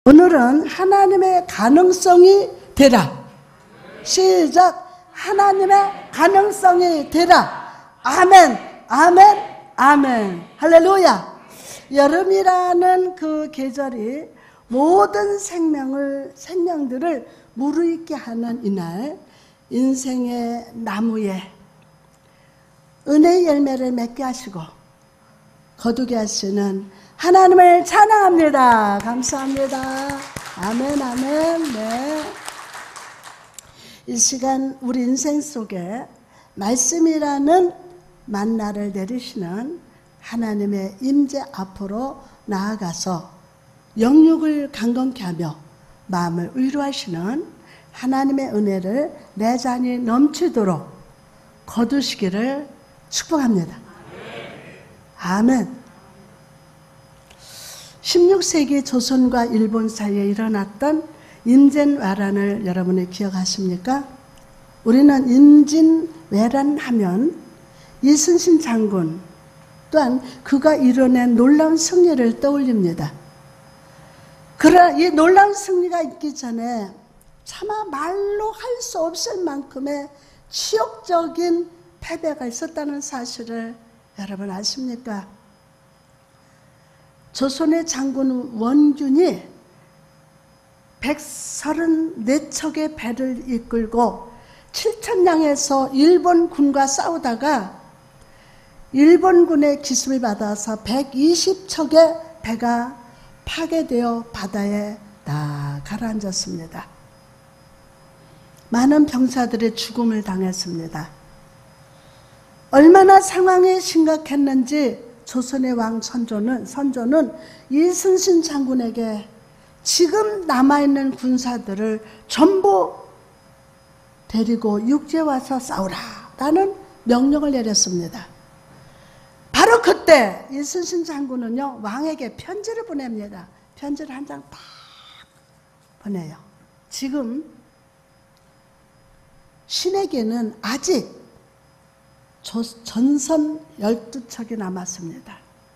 오늘은 하나님의 가능성이 되라. 시작. 하나님의 가능성이 되라. 아멘, 아멘, 아멘. 할렐루야. 여름이라는 그 계절이 모든 생명들을 무르익게 하는 이날, 인생의 나무에 은혜의 열매를 맺게 하시고 거두게 하시는 하나님을 찬양합니다. 감사합니다. 아멘, 아멘. 네. 이 시간 우리 인생 속에 말씀이라는 만나를 내리시는 하나님의 임재 앞으로 나아가서 영육을 강건케 하며 마음을 위로하시는 하나님의 은혜를 내 잔이 넘치도록 거두시기를 축복합니다. 아멘. 16세기 조선과 일본 사이에 일어났던 임진왜란을 여러분이 기억하십니까? 우리는 임진왜란 하면 이순신 장군 또한 그가 이뤄낸 놀라운 승리를 떠올립니다. 그러나 이 놀라운 승리가 있기 전에 차마 말로 할 수 없을 만큼의 치욕적인 패배가 있었다는 사실을 여러분 아십니까? 조선의 장군 원균이 134척의 배를 이끌고 7,000량에서 일본군과 싸우다가 일본군의 기습을 받아서 120척의 배가 파괴되어 바다에 다 가라앉았습니다. 많은 병사들의 죽음을 당했습니다. 얼마나 상황이 심각했는지 조선의 왕 선조는 이순신 장군에게 지금 남아있는 군사들을 전부 데리고 육지에 와서 싸우라 라는 명령을 내렸습니다. 바로 그때 이순신 장군은요, 왕에게 편지를 보냅니다. 편지를 한 장 딱 보내요. 지금 신에게는 아직 전선 12척이 남았습니다.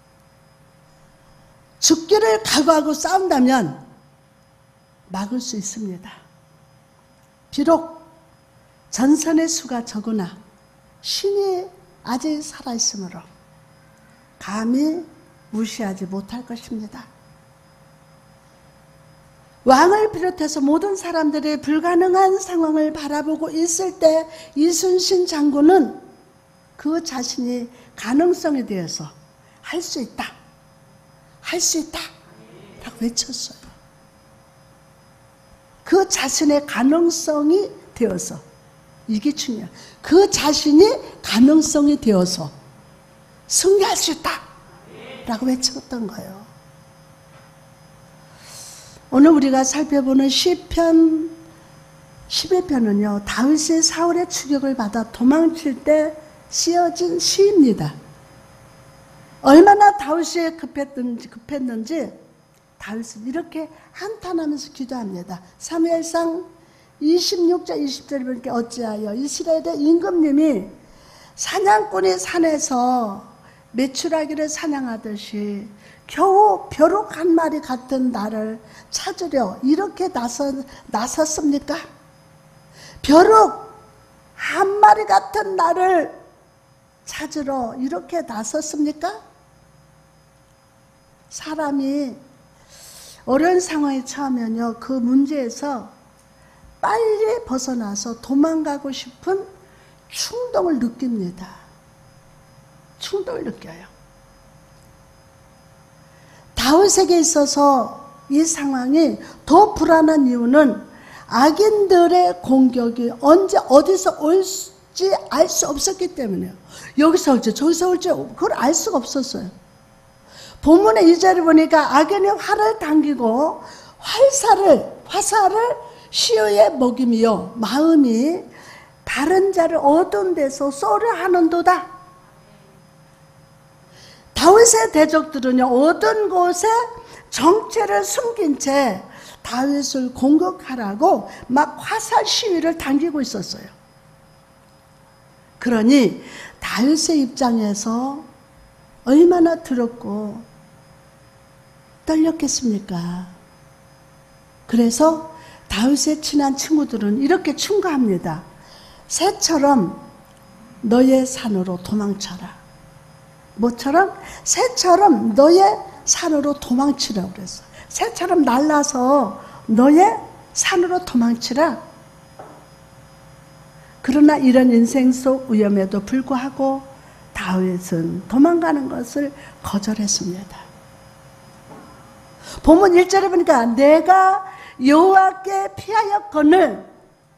죽기를 각오하고 싸운다면 막을 수 있습니다. 비록 전선의 수가 적으나 신이 아직 살아있으므로 감히 무시하지 못할 것입니다. 왕을 비롯해서 모든 사람들이 불가능한 상황을 바라보고 있을 때 이순신 장군은 그 자신이 가능성에 대해서 할 수 있다, 할 수 있다 라고 외쳤어요. 그 자신의 가능성이 되어서, 이게 중요해요. 그 자신이 가능성이 되어서 승리할 수 있다 라고 외쳤던 거예요. 오늘 우리가 살펴보는 시편 11편은요, 다윗이 사울의 추격을 받아 도망칠 때 쓰여진 시입니다. 얼마나 다윗이 급했는지 다윗은 이렇게 한탄하면서 기도합니다. 사무엘상 26절 20절에 보니까 어찌하여 이스라엘의 임금님이 사냥꾼이 산에서 메추라기를 사냥하듯이 겨우 벼룩 한 마리 같은 나를 찾으려 이렇게 나섰습니까? 벼룩 한 마리 같은 나를 찾으러 이렇게 나섰습니까? 사람이 어려운 상황에 처하면요, 그 문제에서 빨리 벗어나서 도망가고 싶은 충동을 느낍니다. 충동을 느껴요. 다윗에게 있어서 이 상황이 더 불안한 이유는 악인들의 공격이 언제 어디서 올지 알 수 없었기 때문에요. 여기서 올지 저기서 올지 그걸 알 수가 없었어요. 본문의 2절을 보니까 악인이 활을 당기고 화살을 시어에 먹이며 마음이 다른 자를 어두운 데서 쏘려 하는도다. 다윗의 대적들은요, 어두운 곳에 정체를 숨긴 채 다윗을 공격하라고 막 화살 시위를 당기고 있었어요. 그러니 다윗의 입장에서 얼마나 두렵고 떨렸겠습니까? 그래서 다윗의 친한 친구들은 이렇게 충고합니다. 새처럼 너의 산으로 도망쳐라. 뭐처럼? 새처럼 너의 산으로 도망치라고 그랬어. 새처럼 날라서 너의 산으로 도망치라. 그러나 이런 인생 속 위험에도 불구하고 다윗은 도망가는 것을 거절했습니다. 본문 1절에 보니까 내가 여호와께 피하였거늘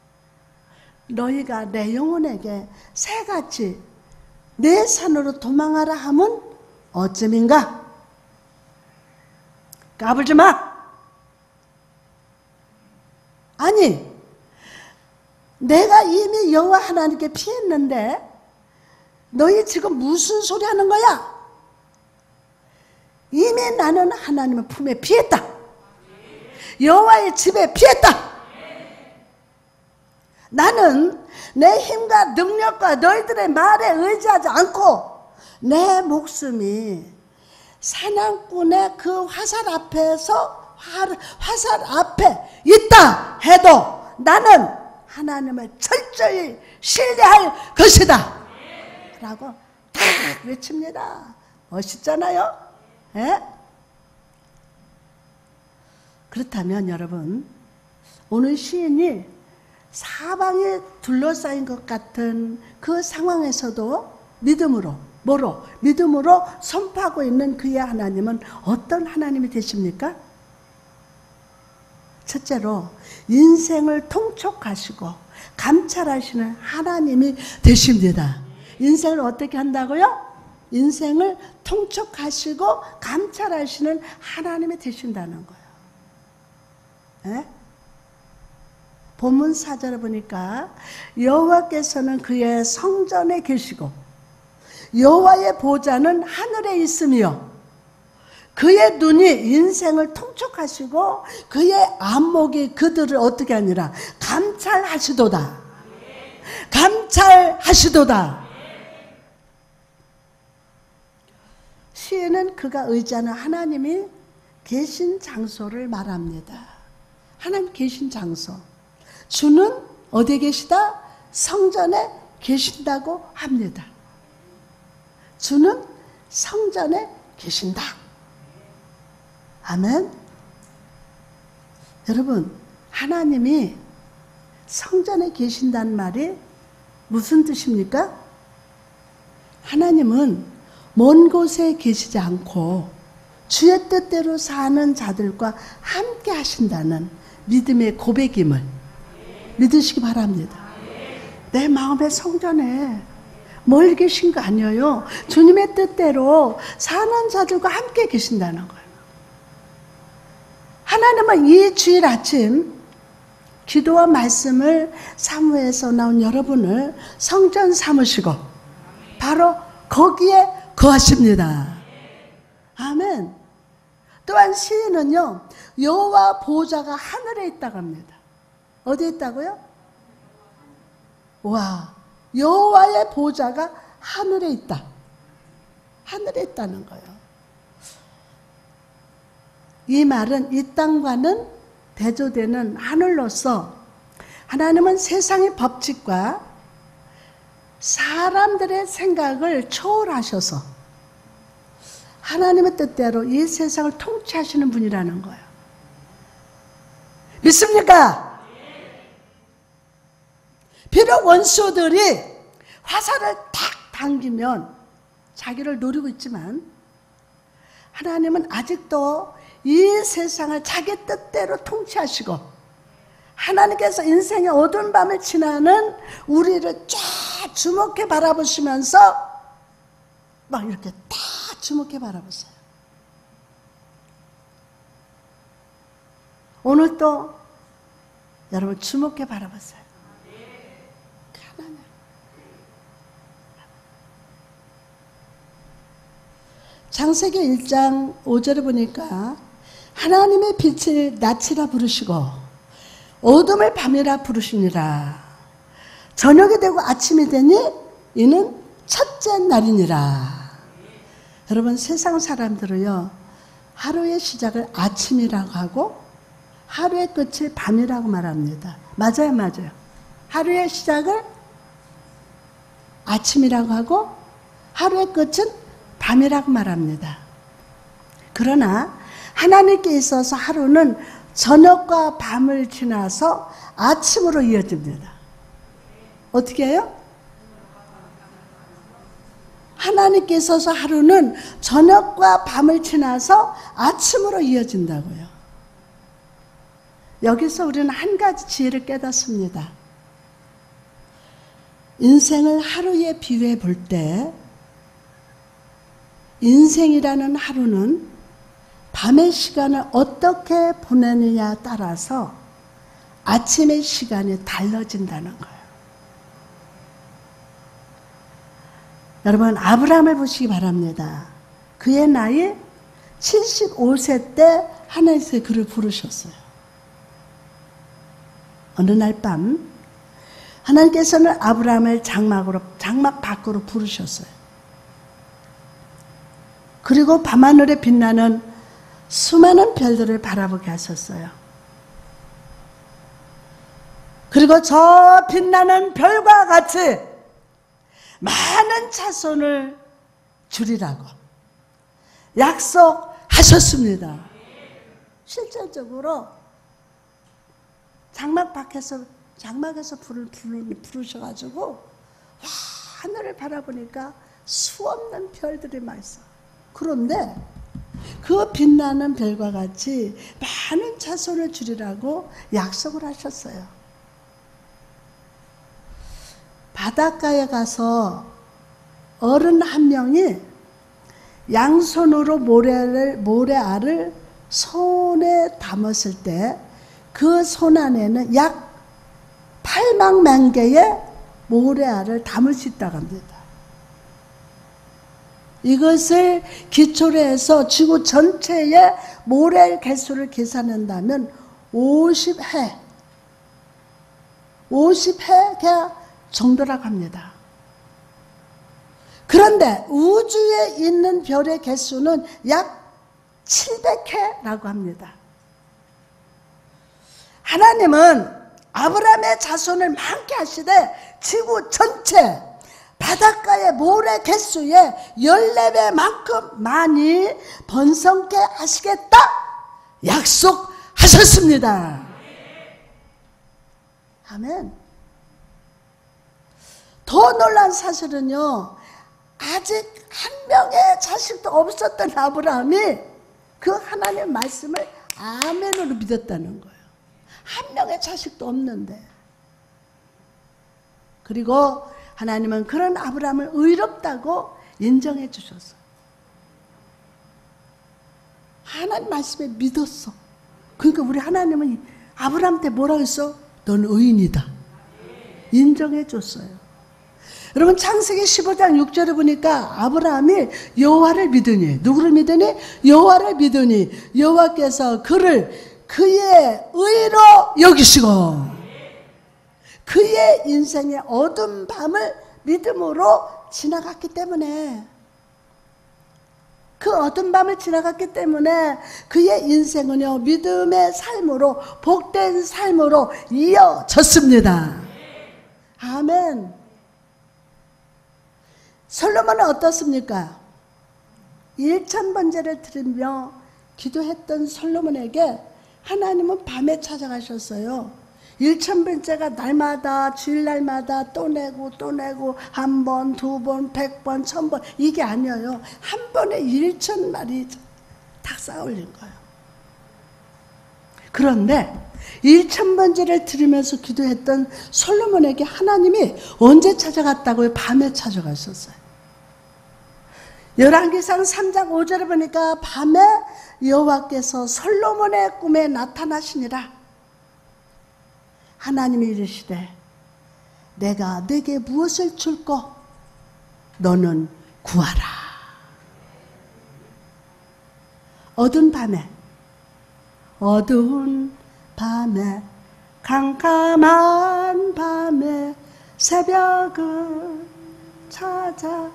너희가 내 영혼에게 새같이 내 산으로 도망하라 함은 어쯤인가? 까불지 마. 아니, 내가 이미 여호와 하나님께 피했는데 너희 지금 무슨 소리 하는 거야? 이미 나는 하나님의 품에 피했다. 여호와의 집에 피했다. 나는 내 힘과 능력과 너희들의 말에 의지하지 않고 내 목숨이 사냥꾼의 그 화살 앞에서 화살 앞에 있다 해도 나는 하나님을 철저히 신뢰할 것이다 라고 다 외칩니다. 멋있잖아요. 예? 그렇다면 여러분, 오늘 시인이 사방에 둘러싸인 것 같은 그 상황에서도 믿음으로, 뭐로? 믿음으로 선포하고 있는 그의 하나님은 어떤 하나님이 되십니까? 첫째로 인생을 통촉하시고 감찰하시는 하나님이 되십니다. 인생을 어떻게 한다고요? 인생을 통촉하시고 감찰하시는 하나님이 되신다는 거예요. 네? 본문 4절에 보니까 여호와께서는 그의 성전에 계시고 여호와의 보좌는 하늘에 있으며 그의 눈이 인생을 통촉하시고 그의 안목이 그들을 어떻게 하니라? 감찰하시도다. 감찰하시도다. 시인은 그가 의지하는 하나님이 계신 장소를 말합니다. 하나님 계신 장소. 주는 어디에 계시다? 성전에 계신다고 합니다. 주는 성전에 계신다. 아멘. 여러분, 하나님이 성전에 계신다는 말이 무슨 뜻입니까? 하나님은 먼 곳에 계시지 않고 주의 뜻대로 사는 자들과 함께 하신다는 믿음의 고백임을 믿으시기 바랍니다. 내 마음의 성전에 멀리 계신 거 아니에요. 주님의 뜻대로 사는 자들과 함께 계신다는 거예요. 하나님은 이 주일 아침 기도와 말씀을 사무에서 나온 여러분을 성전 삼으시고 바로 거기에 거하십니다. 아멘. 또한 시인은요, 여호와 보좌가 하늘에 있다고 합니다. 어디에 있다고요? 와, 여호와의 보좌가 하늘에 있다. 하늘에 있다는 거예요. 이 말은 이 땅과는 대조되는 하늘로서 하나님은 세상의 법칙과 사람들의 생각을 초월하셔서 하나님의 뜻대로 이 세상을 통치하시는 분이라는 거예요. 믿습니까? 비록 원수들이 화살을 탁 당기면 자기를 노리고 있지만 하나님은 아직도 이 세상을 자기 뜻대로 통치하시고 하나님께서 인생의 어두운 밤을 지나는 우리를 쫙 주목해 바라보시면서 막 이렇게 다 주목해 바라보세요. 오늘 또 여러분 주목해 바라보세요. 하나님. 창세기 1장 5절에 보니까 하나님의 빛을 낮이라 부르시고 어둠을 밤이라 부르시니라. 저녁이 되고 아침이 되니 이는 첫째 날이니라. 여러분, 세상 사람들은요 하루의 시작을 아침이라고 하고 하루의 끝을 밤이라고 말합니다. 맞아요, 맞아요. 하루의 시작을 아침이라고 하고 하루의 끝은 밤이라고 말합니다. 그러나 하나님께 있어서 하루는 저녁과 밤을 지나서 아침으로 이어집니다. 어떻게 해요? 하나님께 있어서 하루는 저녁과 밤을 지나서 아침으로 이어진다고요. 여기서 우리는 한 가지 지혜를 깨닫습니다. 인생을 하루에 비유해 볼 때 인생이라는 하루는 밤의 시간을 어떻게 보내느냐에 따라서 아침의 시간이 달라진다는 거예요. 여러분, 아브라함을 보시기 바랍니다. 그의 나이 75세 때 하나님께서 그를 부르셨어요. 어느 날 밤 하나님께서는 아브라함을 장막 밖으로 부르셨어요. 그리고 밤하늘에 빛나는 수많은 별들을 바라보게 하셨어요. 그리고 저 빛나는 별과 같이 많은 자손을 주리라고 약속하셨습니다. 실질적으로 장막에서 부르셔가지고 하늘을 바라보니까 수없는 별들이 막 있어. 그런데 그 빛나는 별과 같이 많은 자손을 주리라고 약속을 하셨어요. 바닷가에 가서 어른 한 명이 양손으로 모래알을 손에 담았을 때 그 손 안에는 약 8만 개의 모래알을 담을 수 있다고 합니다. 이것을 기초로 해서 지구 전체의 모래 개수를 계산한다면 50해 정도라고 합니다. 그런데 우주에 있는 별의 개수는 약 700회라고 합니다. 하나님은 아브라함의 자손을 많게 하시되 지구 전체 바닷가의 모래 개수의 14배만큼 많이 번성케 하시겠다 약속하셨습니다. 아멘. 더 놀란 사실은요, 아직 한 명의 자식도 없었던 아브라함이 그 하나님의 말씀을 아멘으로 믿었다는 거예요. 한 명의 자식도 없는데. 그리고 하나님은 그런 아브라함을 의롭다고 인정해 주셨어. 하나님 말씀에 믿었어. 그러니까 우리 하나님은 아브라함한테 뭐라고 했어? 넌 의인이다. 인정해 줬어요. 여러분, 창세기 15장 6절에 보니까 아브라함이 여호와를 믿으니, 누구를 믿으니? 여호와를 믿으니 여호와께서 그를 그의 의로 여기시고 그의 인생의 어두운 밤을 믿음으로 지나갔기 때문에, 그 어두운 밤을 지나갔기 때문에 그의 인생은요, 믿음의 삶으로, 복된 삶으로 이어졌습니다. 아멘. 솔로몬은 어떻습니까? 1000번제를 드리며 기도했던 솔로몬에게 하나님은 밤에 찾아가셨어요. 1000번째가 날마다, 주일날마다 또 내고 또 내고, 한 번, 두 번, 100번, 1000번, 이게 아니에요. 한 번에 1000마리 딱 쌓아 올린 거예요. 그런데 1000번째를 드리면서 기도했던 솔로몬에게 하나님이 언제 찾아갔다고요? 밤에 찾아가셨어요. 열왕기상 3장 5절에 보니까 밤에 여호와께서 솔로몬의 꿈에 나타나시니라. 하나님이 이르시되 내가 네게 무엇을 줄꼬? 너는 구하라. 어두운 밤에 캄캄한 밤에 새벽을 찾아,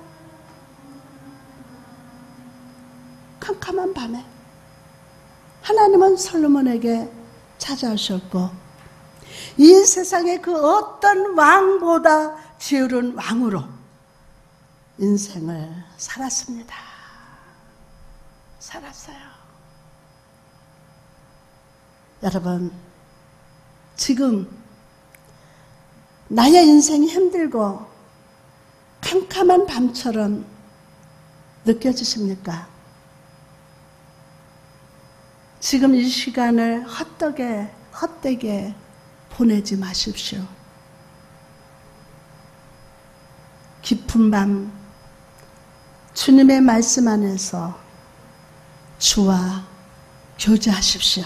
캄캄한 밤에 하나님은 솔로몬에게 찾아오셨고 이 세상의 그 어떤 왕보다 지혜로운 왕으로 인생을 살았습니다. 살았어요. 여러분, 지금 나의 인생이 힘들고 캄캄한 밤처럼 느껴지십니까? 지금 이 시간을 헛되게 보내지 마십시오. 깊은 밤 주님의 말씀 안에서 주와 교제하십시오.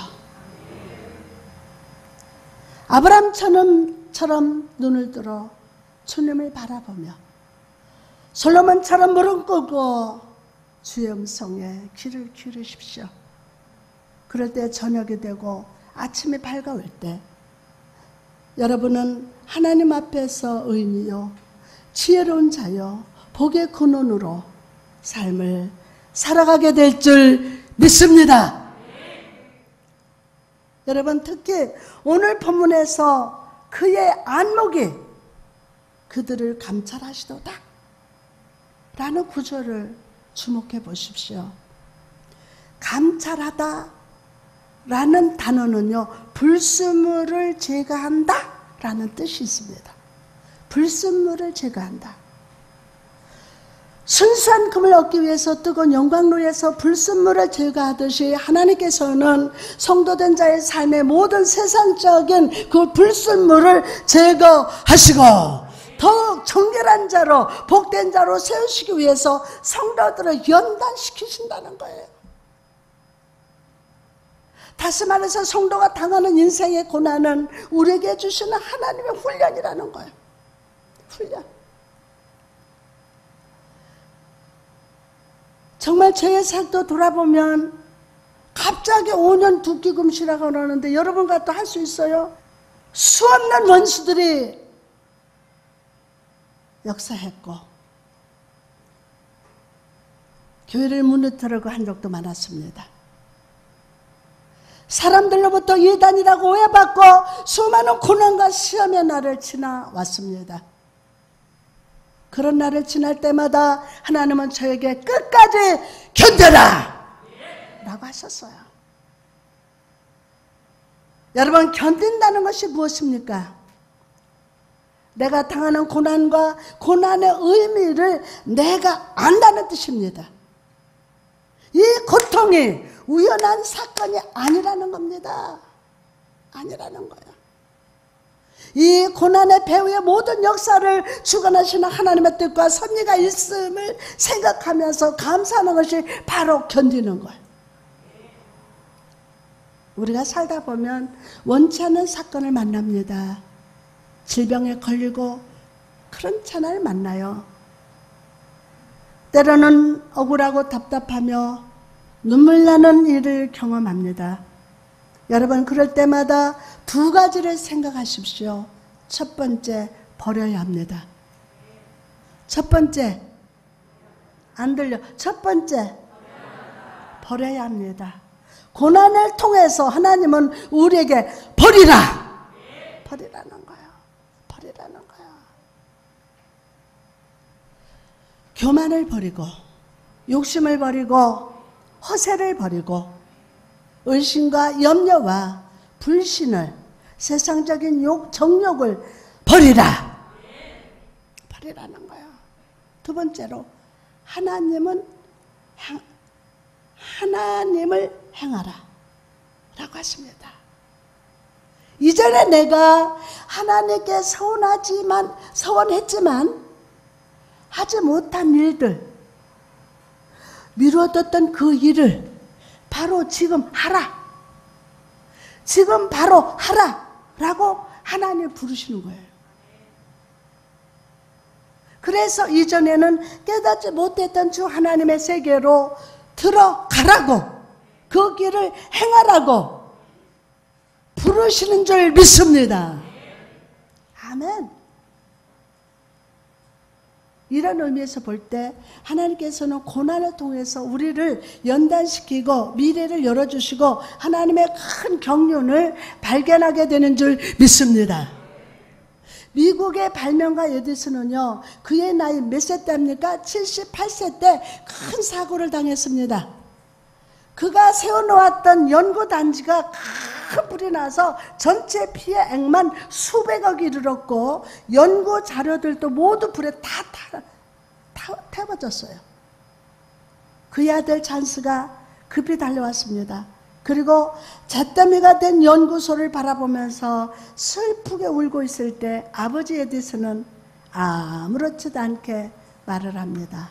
아브라함처럼 눈을 들어 주님을 바라보며 솔로몬처럼 무릎 꿇고 주의 음성에 귀를 기울이십시오. 그럴 때 저녁이 되고 아침이 밝아올 때 여러분은 하나님 앞에서 의인이요 지혜로운 자요 복의 근원으로 삶을 살아가게 될 줄 믿습니다. 여러분, 특히 오늘 본문에서 그의 안목이 그들을 감찰하시도다 라는 구절을 주목해 보십시오. 감찰하다 라는 단어는요, 불순물을 제거한다 라는 뜻이 있습니다. 불순물을 제거한다. 순수한 금을 얻기 위해서 뜨거운 영광로에서 불순물을 제거하듯이 하나님께서는 성도된 자의 삶의 모든 세상적인 그 불순물을 제거하시고 더욱 정결한 자로 복된 자로 세우시기 위해서 성도들을 연단시키신다는 거예요. 다시 말해서 성도가 당하는 인생의 고난은 우리에게 주시는 하나님의 훈련이라는 거예요. 훈련. 정말 제 삶도 돌아보면 갑자기 5년 두기금시라고 그러는데 여러분과 또 할 수 있어요? 수없는 원수들이 역사했고 교회를 무너뜨리고 한 적도 많았습니다. 사람들로부터 이단이라고 오해받고 수많은 고난과 시험의 날을 지나왔습니다. 그런 날을 지날 때마다 하나님은 저에게 끝까지 견뎌라 라고 하셨어요. 여러분, 견딘다는 것이 무엇입니까? 내가 당하는 고난과 고난의 의미를 내가 안다는 뜻입니다. 이 고통이 우연한 사건이 아니라는 겁니다. 아니라는 거예요. 이 고난의 배후의 모든 역사를 주관하시는 하나님의 뜻과 섭리가 있음을 생각하면서 감사하는 것이 바로 견디는 거예요. 우리가 살다 보면 원치 않는 사건을 만납니다. 질병에 걸리고 그런 찬을 만나요. 때로는 억울하고 답답하며 눈물 나는 일을 경험합니다. 여러분, 그럴 때마다 두 가지를 생각하십시오. 첫 번째, 버려야 합니다. 첫 번째, 안 들려. 첫 번째, 버려야 합니다. 고난을 통해서 하나님은 우리에게 버리라! 버리라는 거예요. 버리라는 거예요. 교만을 버리고, 욕심을 버리고, 허세를 버리고, 의심과 염려와 불신을, 세상적인 정욕을 버리라. 버리라는 거예요. 두 번째로, 하나님을 행하라 라고 하십니다. 이전에 내가 하나님께 서원했지만 하지 못한 일들, 미루어뒀던 그 일을 바로 지금 하라. 지금 바로 하라 라고 하나님 부르시는 거예요. 그래서 이전에는 깨닫지 못했던 주 하나님의 세계로 들어가라고, 그 길을 행하라고 부르시는 줄 믿습니다. 아멘. 이런 의미에서 볼 때 하나님께서는 고난을 통해서 우리를 연단시키고 미래를 열어주시고 하나님의 큰 경륜을 발견하게 되는 줄 믿습니다. 미국의 발명가 에디슨은요, 그의 나이 몇 세 때입니까? 78세 때 큰 사고를 당했습니다. 그가 세워놓았던 연구단지가 큰 불이 나서 전체 피해액만 수백억이 이르렀고 연구 자료들도 모두 불에 다 태워졌어요. 그의 아들 잔스가 급히 달려왔습니다. 그리고 잿더미가 된 연구소를 바라보면서 슬프게 울고 있을 때 아버지 에디슨은 아무렇지도 않게 말을 합니다.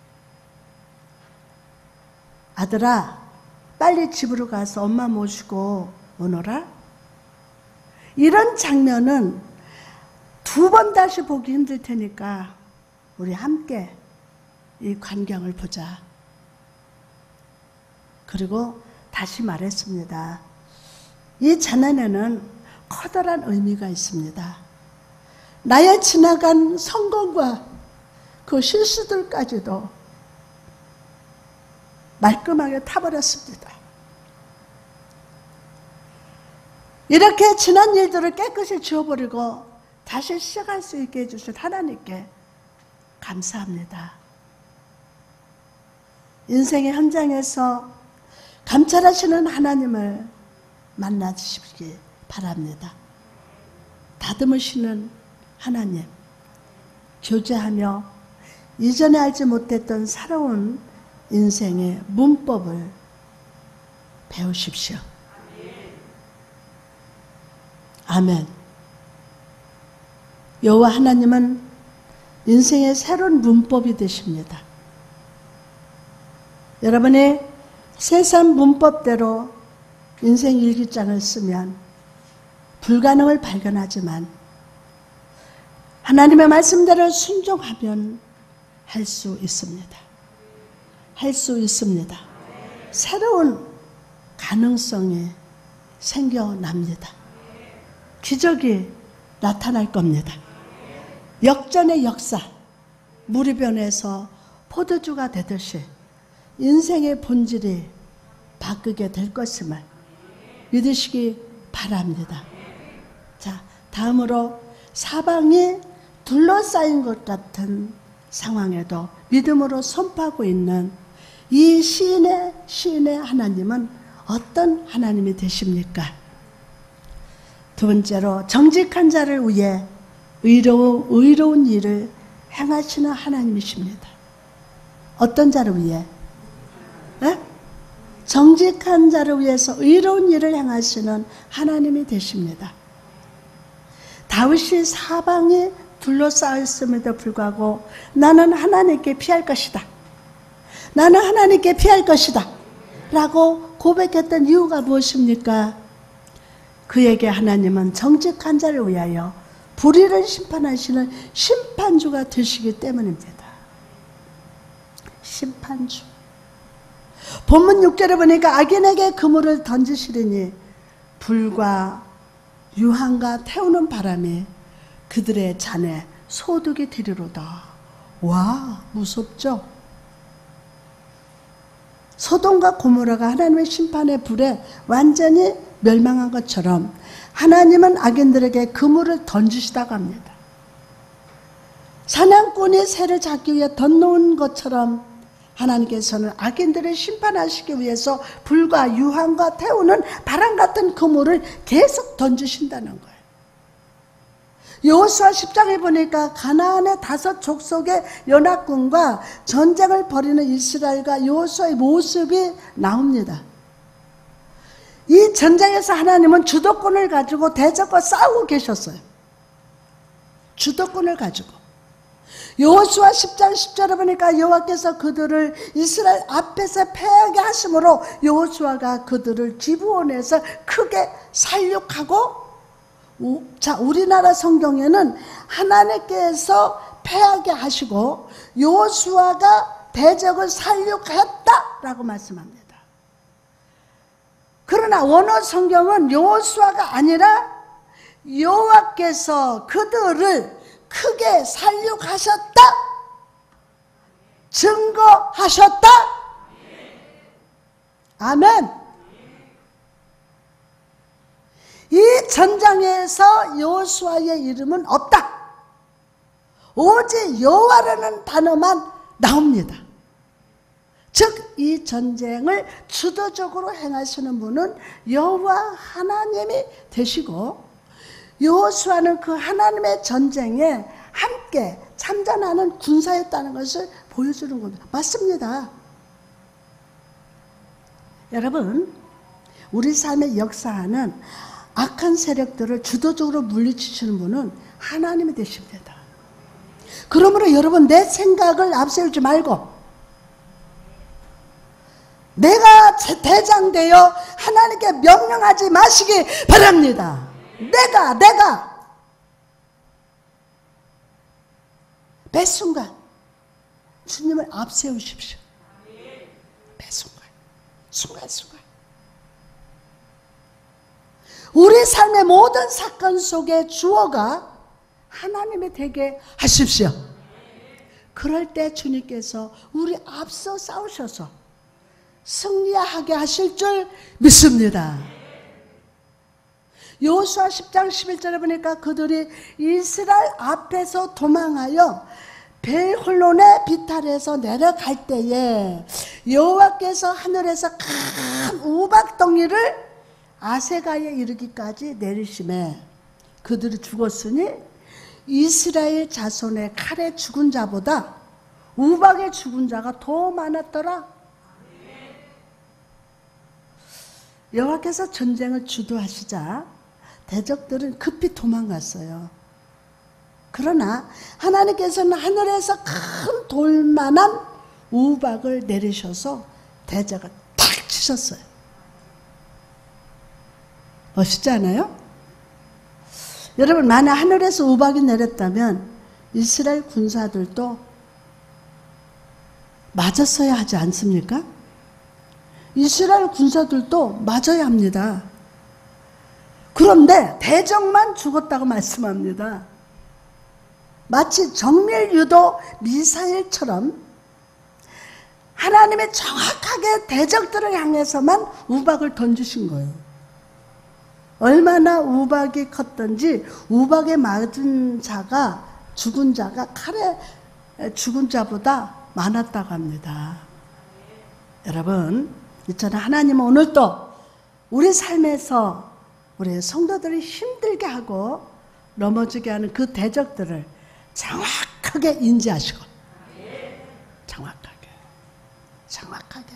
아들아, 빨리 집으로 가서 엄마 모시고 오너라. 이런 장면은 두 번 다시 보기 힘들 테니까 우리 함께 이 광경을 보자. 그리고 다시 말했습니다. 이 재난에는 커다란 의미가 있습니다. 나의 지나간 성공과 그 실수들까지도 말끔하게 타버렸습니다. 이렇게 지난 일들을 깨끗이 지워버리고 다시 시작할 수 있게 해주신 하나님께 감사합니다. 인생의 현장에서 감찰하시는 하나님을 만나주시기 바랍니다. 다듬으시는 하나님, 교제하며 이전에 알지 못했던 새로운 인생의 문법을 배우십시오. 아멘. 여호와 하나님은 인생의 새로운 문법이 되십니다. 여러분이 세상 문법대로 인생 일기장을 쓰면 불가능을 발견하지만 하나님의 말씀대로 순종하면 할 수 있습니다. 할 수 있습니다. 새로운 가능성이 생겨납니다. 기적이 나타날 겁니다. 역전의 역사, 물이 변해서 포도주가 되듯이 인생의 본질이 바뀌게 될 것임을 믿으시기 바랍니다. 자, 다음으로 사방이 둘러싸인 것 같은 상황에도 믿음으로 선포하고 있는 이 시인의 하나님은 어떤 하나님이 되십니까? 두 번째로 정직한 자를 위해 의로운 일을 행하시는 하나님이십니다. 어떤 자를 위해? 네? 정직한 자를 위해서 의로운 일을 행하시는 하나님이 되십니다. 다윗이 사방이 둘러싸여 있음에도 불구하고 나는 하나님께 피할 것이다. 나는 하나님께 피할 것이다. 라고 고백했던 이유가 무엇입니까? 그에게 하나님은 정직한 자를 위하여 불의를 심판하시는 심판주가 되시기 때문입니다. 심판주. 본문 6절에 보니까 악인에게 그물을 던지시리니 불과 유황과 태우는 바람이 그들의 잔에 소득이 되리로다. 와, 무섭죠? 소돔과 고모라가 하나님의 심판의 불에 완전히 멸망한 것처럼 하나님은 악인들에게 그물을 던지시다고 합니다. 사냥꾼이 새를 잡기 위해 던놓은 것처럼 하나님께서는 악인들을 심판하시기 위해서 불과 유황과 태우는 바람 같은 그물을 계속 던지신다는 거예요. 여호수아 10장에 보니까 가나안의 5 족속의 연합군과 전쟁을 벌이는 이스라엘과 여호수아의 모습이 나옵니다. 이 전쟁에서 하나님은 주도권을 가지고 대적과 싸우고 계셨어요. 주도권을 가지고. 여호수아 10장 10절에 보니까 여호와께서 그들을 이스라엘 앞에서 패하게 하심으로 여호수아가 그들을 기브온에서 크게 살육하고, 자, 우리나라 성경에는 하나님께서 패하게 하시고 여호수아가 대적을 살육했다라고 말씀합니다. 그러나 원어 성경은 여호수아가 아니라 여호와께서 그들을 크게 살육하셨다 증거하셨다. 아멘. 이 전장에서 여호수아의 이름은 없다. 오직 여호와라는 단어만 나옵니다. 즉 이 전쟁을 주도적으로 행하시는 분은 여호와 하나님이 되시고, 여호수아는 그 하나님의 전쟁에 함께 참전하는 군사였다는 것을 보여주는 겁니다. 맞습니다. 여러분, 우리 삶의 역사하는 악한 세력들을 주도적으로 물리치시는 분은 하나님이 되십니다. 그러므로 여러분, 내 생각을 앞세우지 말고 내가 대장되어 하나님께 명령하지 마시기 바랍니다. 내가 매 순간 주님을 앞세우십시오. 매 순간 우리 삶의 모든 사건 속의 주어가 하나님이 되게 하십시오. 그럴 때 주님께서 우리 앞서 싸우셔서 승리하게 하실 줄 믿습니다. 여호수아 10장 11절에 보니까 그들이 이스라엘 앞에서 도망하여 벨홀론의 비탈에서 내려갈 때에 여호와께서 하늘에서 큰 우박덩이를 아세가에 이르기까지 내리심에 그들이 죽었으니 이스라엘 자손의 칼에 죽은 자보다 우박에 죽은 자가 더 많았더라. 여호와께서 전쟁을 주도하시자 대적들은 급히 도망갔어요. 그러나 하나님께서는 하늘에서 큰 돌만한 우박을 내리셔서 대적을 탁 치셨어요. 멋있지 않아요? 여러분, 만약 하늘에서 우박이 내렸다면 이스라엘 군사들도 맞았어야 하지 않습니까? 이스라엘 군사들도 맞아야 합니다. 그런데 대적만 죽었다고 말씀합니다. 마치 정밀유도 미사일처럼 하나님의 정확하게 대적들을 향해서만 우박을 던지신 거예요. 얼마나 우박이 컸던지 우박에 맞은 자가, 죽은 자가 칼에 죽은 자보다 많았다고 합니다. 여러분, 이처럼 하나님은 오늘도 우리 삶에서 우리 성도들이 힘들게 하고 넘어지게 하는 그 대적들을 정확하게 인지하시고 정확하게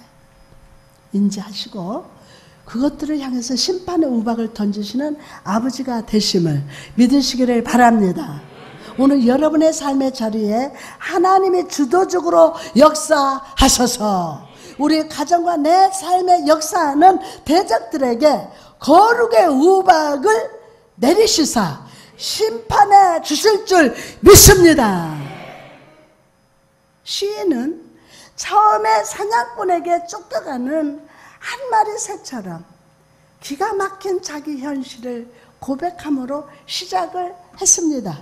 인지하시고 그것들을 향해서 심판의 우박을 던지시는 아버지가 되심을 믿으시기를 바랍니다. 오늘 여러분의 삶의 자리에 하나님이 주도적으로 역사하셔서 우리 가정과 내 삶의 역사하는 대적들에게 거룩의 우박을 내리시사 심판해 주실 줄 믿습니다. 시인은 처음에 사냥꾼에게 쫓겨가는 한 마리 새처럼 기가 막힌 자기 현실을 고백함으로 시작을 했습니다.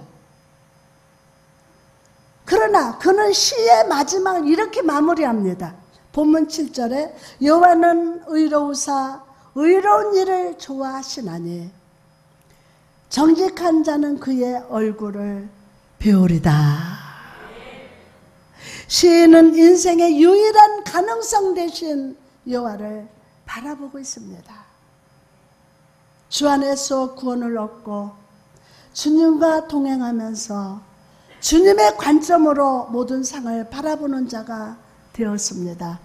그러나 그는 시의 마지막을 이렇게 마무리합니다. 본문 7절에 여호와는 의로우사 의로운 일을 좋아하시나니 정직한 자는 그의 얼굴을 배우리다. 시인은 인생의 유일한 가능성 대신 여호와를 바라보고 있습니다. 주 안에서 구원을 얻고 주님과 동행하면서 주님의 관점으로 모든 상을 바라보는 자가 되었습니다.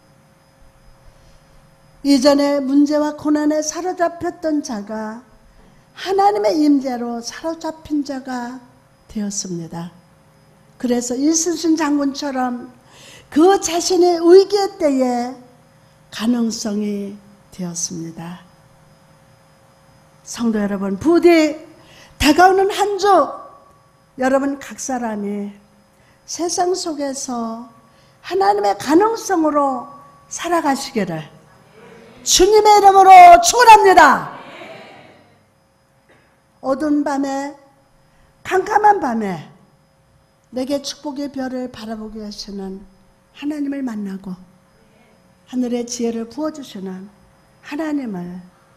이전에 문제와 고난에 사로잡혔던 자가 하나님의 임재로 사로잡힌 자가 되었습니다. 그래서 이순신 장군처럼 그 자신의 위기의 때에 가능성이 되었습니다. 성도 여러분, 부디 다가오는 한 주 여러분 각 사람이 세상 속에서 하나님의 가능성으로 살아가시기를 주님의 이름으로 축원합니다. 어두운 밤에, 캄캄한 밤에 내게 축복의 별을 바라보게 하시는 하나님을 만나고 하늘의 지혜를 부어주시는 하나님을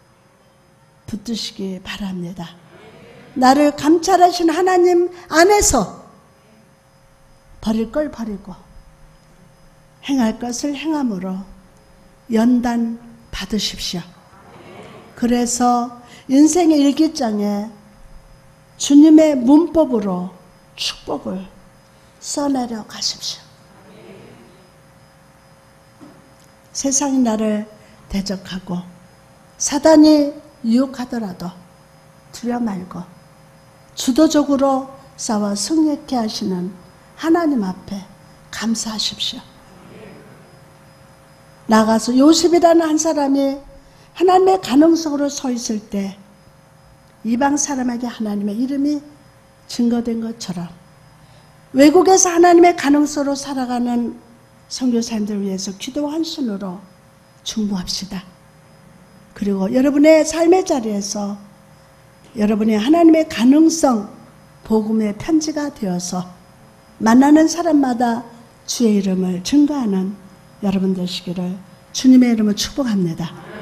붙드시기 바랍니다. 나를 감찰하신 하나님 안에서 버릴 걸 버리고 행할 것을 행함으로 연단 받으십시오. 그래서 인생의 일기장에 주님의 문법으로 축복을 써내려 가십시오. 세상이 나를 대적하고 사단이 유혹하더라도 두려 말고 주도적으로 싸워 승리케 하시는 하나님 앞에 감사하십시오. 나가서 요셉이라는 한 사람이 하나님의 가능성으로 서 있을 때 이방 사람에게 하나님의 이름이 증거된 것처럼 외국에서 하나님의 가능성으로 살아가는 선교사님들을 위해서 기도 한 순으로 중보합시다. 그리고 여러분의 삶의 자리에서 여러분의 하나님의 가능성 복음의 편지가 되어서 만나는 사람마다 주의 이름을 증거하는 여러분 되시기를 주님의 이름으로 축복합니다.